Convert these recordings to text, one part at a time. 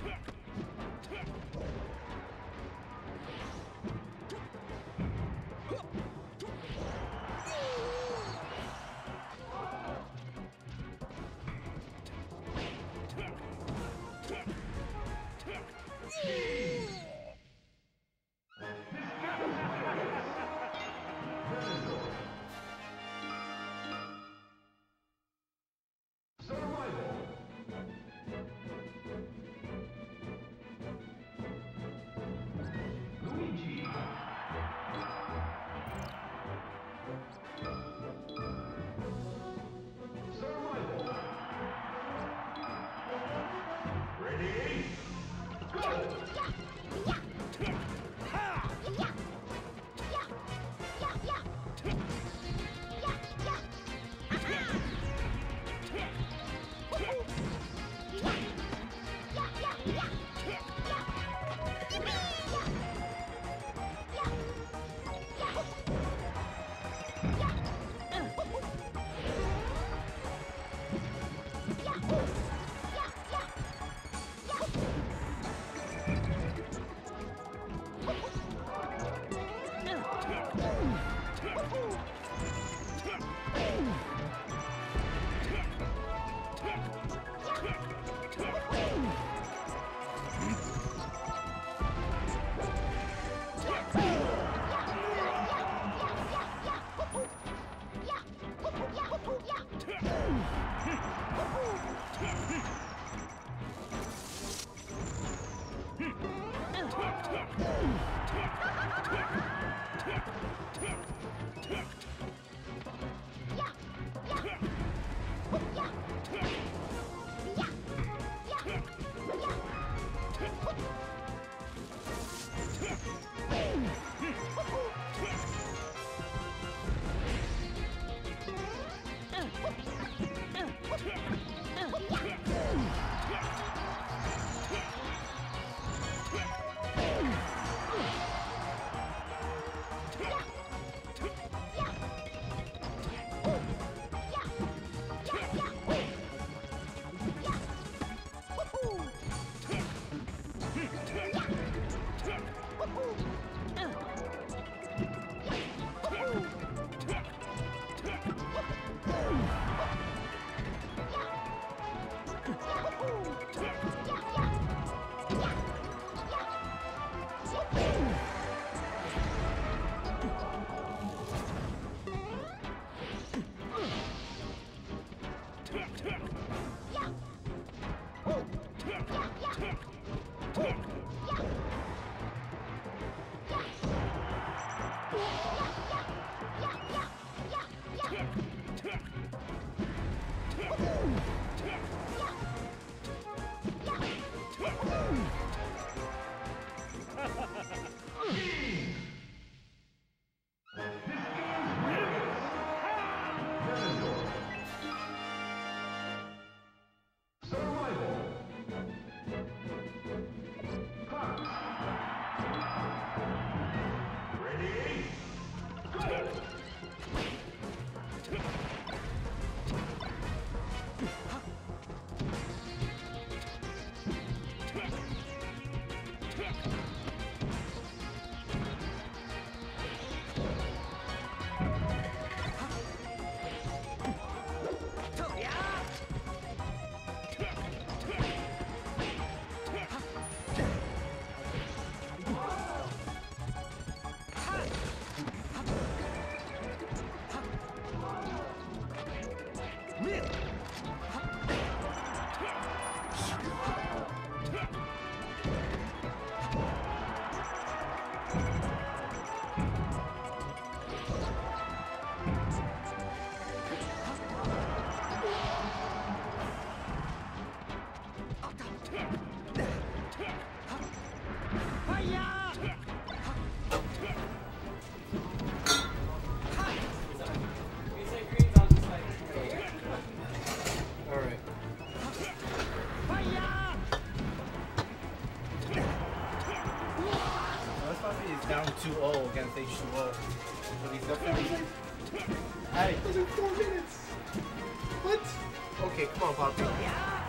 Down 2-0 against H2O. But he's definitely... Hey! Those are 4 minutes! What? Okay, come on, Poppy.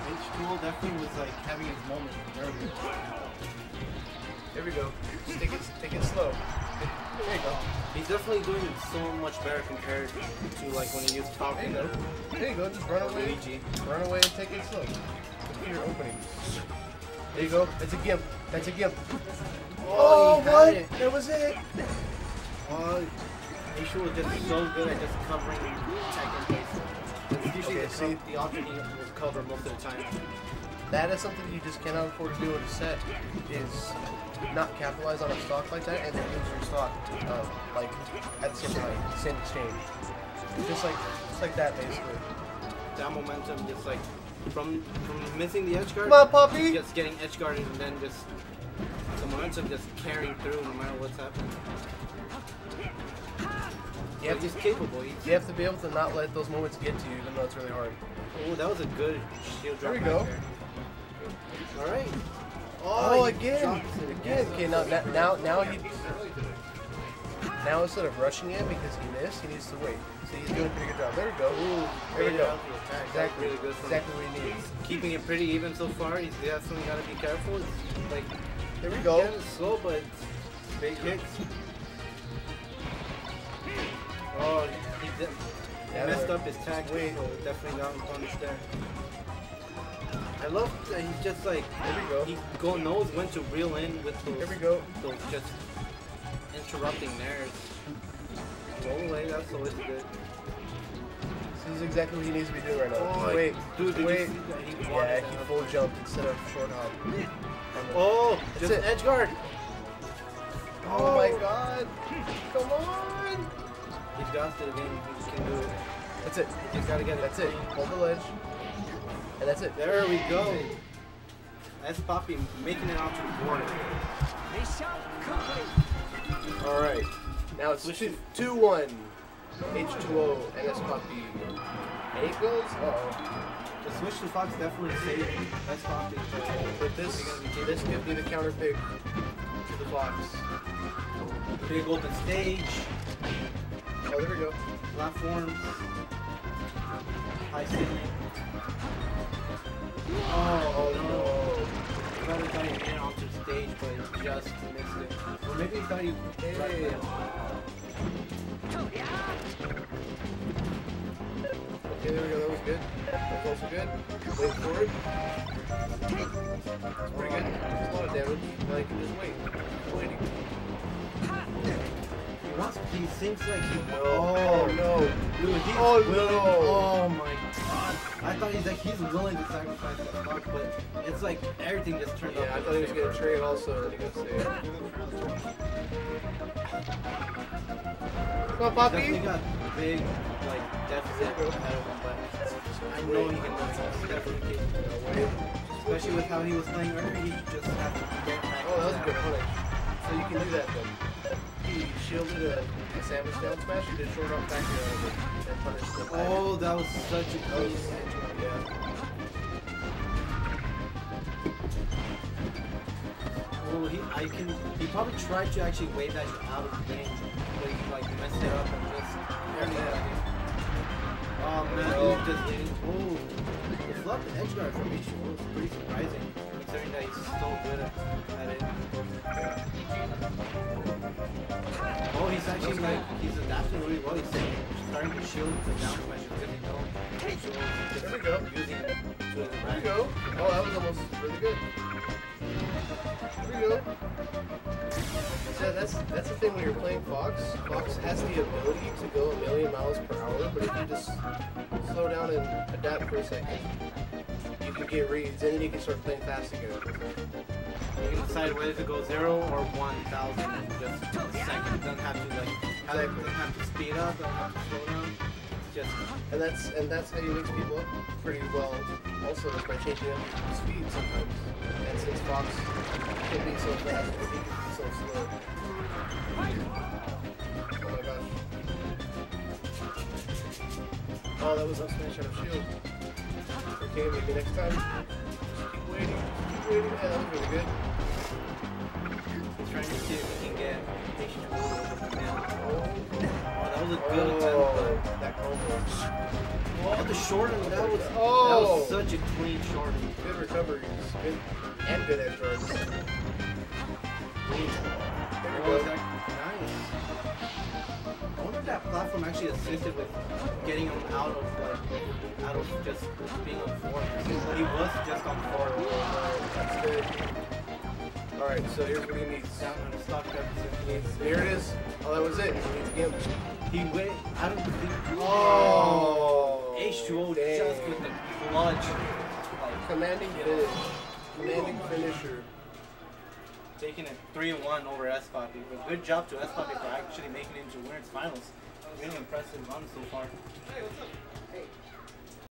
H2O definitely was like having his moment earlier. There we go. Just take it slow. There you go. He's definitely doing it so much better compared to like when he used Falcon. There you go. There you go. Just run away. Luigi. Run away and take it slow. Look at your openings. There you go. That's a gimp. That's a gimp. Oh, he had what? it. That was it. Oh, H2O was just so good at just covering tech in place. It's usually Okay, the alternate will cover most of the time. That is something you just cannot afford to do in a set, is not capitalize on a stock like that and then lose your stock like at the same time, same exchange. Just like that basically. That momentum just like from missing the edge guard, Come on, puppy! just getting edge guarded and then just the momentum just carrying through no matter what's happening. You have, he's capable. you have to be able to not let those moments get to you, even though it's really hard. Oh, that was a good shield drop. There we go. All right. Oh, he again! drops it Again! Okay, now he... Now instead of rushing it because he missed, he needs to wait. So he's doing a pretty good job. There we go. There we go. Exactly. Really good. Exactly what he needs. Keeping it pretty even so far. He's definitely got to be careful. It's like There we go. it's slow, but big hits. Oh, he messed up his tag. Wait. So definitely got him punished there. I love that he's just like, There we go. He knows when to reel in with those, There we go. those just interrupting nairs. Roll away, that's always good. This is exactly what he needs to be doing right now. Oh, Wait, dude, did you wait. see that? He Yeah, wanted he that. full jumped instead of short hop. Oh, That's just it. edge guard. Oh my god. Come on. He's got it again. He can do it. That's it. He just gotta get it. That's it. Hold the ledge. And that's it. There we go. That's Poppy making it onto the board. Alright. Now it's 2-1. H2O and S Poppy. And he goes. Uh-oh. The switch to Fox definitely saved S Poppy. But this could be the counter pick to the Fox. Big open stage. Oh, there we go. Platform. High ceiling. Oh no. I thought he made it onto the stage, but he just missed it. Or maybe he thought he Hey. Okay, there we go. That was good. That was also good. Wait for it. That's pretty good. That's a lot of damage. Now you can just wait. Waiting. He seems like he. Oh no. Dude, he's Oh, willing. no. Oh my god. I thought he's willing to sacrifice that stock, but it's like everything just turned out. Yeah, I thought he was gonna trade also, and he got saved. Come on, Definitely Poppy. got big like deficit ahead of him, but I know he can win. He's definitely capable. Especially with how he was playing earlier, he just had to get back. Oh, that was a good punish. So you can do that then. He shielded a sandwich down smash, he did short up back here out of it, and punished the back. Oh, that was such a That was close. yeah. Oh, he probably tried to actually wave that out of the game, but he like messed it up and just oh man, Oh. he's just leading. Oh, the flop and edge guard from H2O was pretty surprising, considering that he's so good at it. Oh, he's actually like, he's adapting really well. He's starting to shield the down smash because he knows H2O is There we go. using it to his There we advantage. go. Oh, that was almost really good. There we go. So that's the thing when you're playing Fox. Fox has the ability to go 1,000,000 miles per hour, but if you just slow down and adapt for a second, you can get reads, and then you can start playing fast again. You can decide whether to go 0 or 1,000 in just a second. Doesn't have to like, doesn't have to speed up, doesn't have to slow down. It's just And that's how you mix people up pretty well. Also, is by changing up the speed sometimes. And since Fox can be so fast, he can be so slow. Oh my gosh. Oh, that was up smash out of shield. Okay, maybe next time. Just keep waiting. Keep waiting. Yeah, that was really good. trying to see if we can get H2O over from him. Oh, that was a good attempt, but that combo. the short end, that was Oh. such a clean short end. Good recoveries. Good and good edge guards. Clean. There we Oh, go. nice. I wonder if that platform actually assisted with getting him out of just being on 4. He was just on 4. That's good. Alright, so here's what he needs. Down on the stock deficit. Here it is. Oh, that was it. He needs a gimp. He went. I don't think. Oh. H2O dang. just with the clutch. Like, Commanding finish. Commanding finisher. taking it 3-1 over S-Poppy. But good job to S-Poppy for actually making it into winners finals. Really impressive run so far. Hey, what's up? Hey.